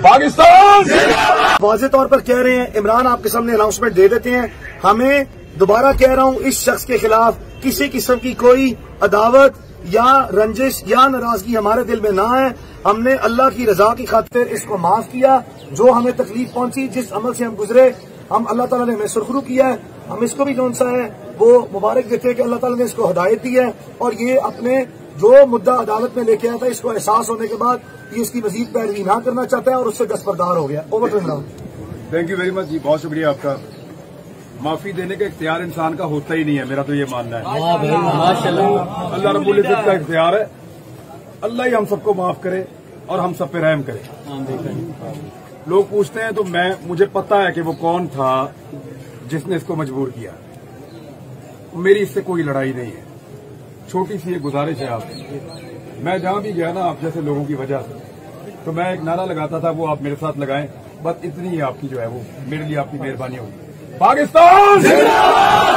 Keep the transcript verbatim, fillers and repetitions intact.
پاکستان واضح طور پر کہہ رہے ہیں، عمران آپ کے سامنے اناؤنسمنٹ دے دیتے ہیں، ہمیں دوبارہ کہہ رہا ہوں اس شخص کے خلاف کسی قسم کی کوئی عداوت یا رنجش یا ناراضگی ہمارے دل میں نہ ہے۔ ہم نے اللہ کی رضا کی خاطر اس کو معاف کیا، جو ہمیں تکلیف پہنچی، جس عمل سے ہم گزرے، ہم اللہ تعالیٰ نے ہمیں سرخرو کیا ہے، ہم اس کو بھی کون سا ہے وہ مبارک دیتے ہیں کہ اللہ تعالیٰ نے اس کو ہدایت دی ہے، اور یہ اپنے جو مدعا عدالت میں لے کے آیا تھا اس کو احساس ہونے کے بعد یہ اس کی مزید پیروی نہ کرنا چاہتا ہے اور اس سے دستبردار ہو گیا۔ Over to Imran. Thank you very much ji, بہت شکریہ آپ کا۔ معافی دینے کا اختیار انسان کا ہوتا ہی نہیں ہے، میرا تو یہ ماننا ہے۔ اللہ رب العزت کا اختیار ہے، اللہ ہی ہم سب کو معاف کرے اور ہم سب پہ رحم کرے۔ لوگ پوچھتے ہیں تو میں مجھے پتا ہے کہ وہ کون تھا جس نے اس کو مجبور کیا۔ میری اس سے کوئی لڑائی نہیں ہے، چھوٹی سی ایک گزارش ہے آپ سے۔ میں جہاں بھی گیا نا آپ جیسے لوگوں کی وجہ سے، تو میں ایک نعرہ لگاتا تھا، وہ آپ میرے ساتھ لگائیں، بس اتنی ہی آپ کی جو ہے وہ میرے لیے آپ کی مہربانی ہوگی۔ پاکستان